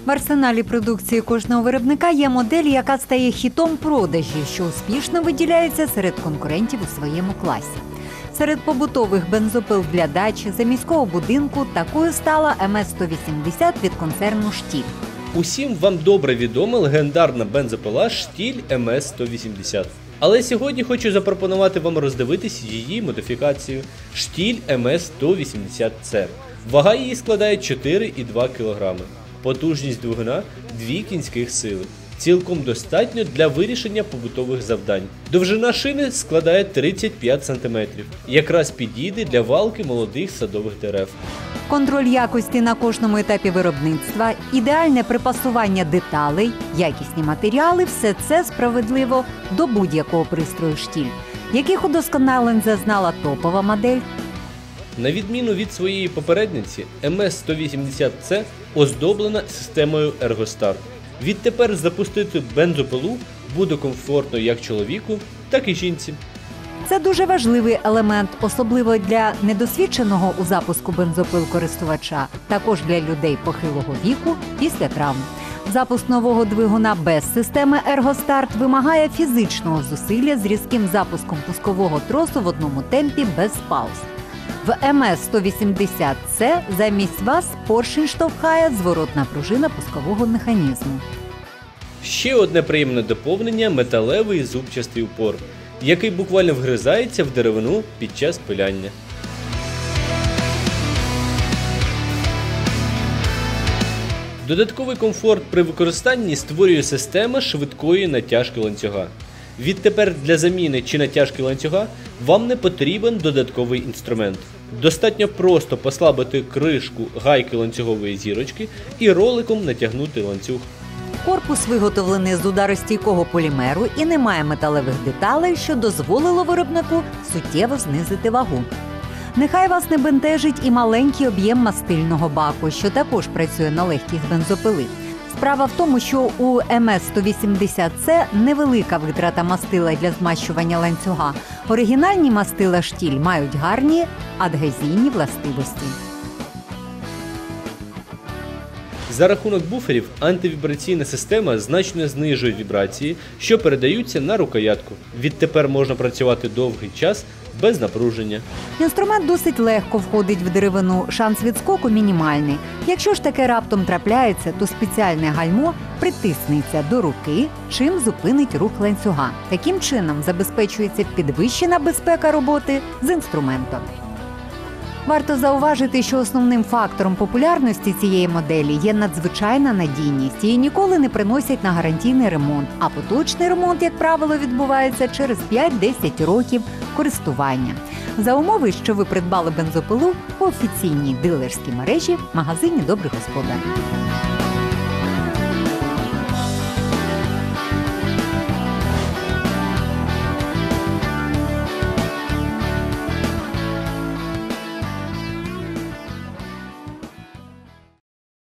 В арсеналі продукції кожного виробника є модель, яка стає хітом продажі, що успішно виділяється серед конкурентів у своєму класі. Серед побутових бензопил для дачі, заміського будинку такою стала МС-180 від концерну «Штіль». Усім вам добре відома легендарна бензопила «Штіль МС-180». Але сьогодні хочу запропонувати вам роздивитись її модифікацію «Штіль МС-180С». Вага її складає 4,2 кг. Потужність двигуна – 2 кінських сили. Цілком достатньо для вирішення побутових завдань. Довжина шини складає 35 см. Якраз підійде для валки молодих садових дерев. Контроль якості на кожному етапі виробництва, ідеальне припасування деталей, якісні матеріали – все це справедливо до будь-якого пристрою «Штіль». Яких удосконалень зазнала топова модель? На відміну від своєї попередниці, МС-180С оздоблена системою «Ергостарт». Відтепер запустити бензопилу буде комфортно як чоловіку, так і жінці. Це дуже важливий елемент, особливо для недосвідченого у запуску бензопил користувача, також для людей похилого віку після травм. Запуск нового двигуна без системи «Ергостарт» вимагає фізичного зусилля з різким запуском пускового тросу в одному темпі без пауз. В МС-180С замість вас поршень штовхає зворотна пружина пускового механізму. Ще одне приємне доповнення – металевий зубчастий упор, який буквально вгризається в деревину під час пиляння. Додатковий комфорт при використанні створює система швидкої натяжки ланцюга. Відтепер для заміни чи натяжки ланцюга вам не потрібен додатковий інструмент. Достатньо просто послабити кришку гайки ланцюгової зірочки і роликом натягнути ланцюг. Корпус виготовлений з ударостійкого полімеру і не має металевих деталей, що дозволило виробнику суттєво знизити вагу. Нехай вас не бентежить і маленький об'єм мастильного баку, що також працює на легкість бензопили. Справа в тому, що у МС-180С невелика витрата мастила для змащування ланцюга. Оригінальні мастила «Штіль» мають гарні адгезійні властивості. За рахунок буферів антивібраційна система значно знижує вібрації, що передаються на рукоятку. Відтепер можна працювати довгий час без напруження. Інструмент досить легко входить в деревину, шанс відскоку мінімальний. Якщо ж таке раптом трапляється, то спеціальне гальмо притиснеться до руки, чим зупинить рух ланцюга. Таким чином забезпечується підвищена безпека роботи з інструментом. Варто зауважити, що основним фактором популярності цієї моделі є надзвичайна надійність. Її ніколи не приносять на гарантійний ремонт, а поточний ремонт, як правило, відбувається через 5-10 років користування. За умови, що ви придбали бензопилу у офіційній дилерській мережі магазині «Добрий господар».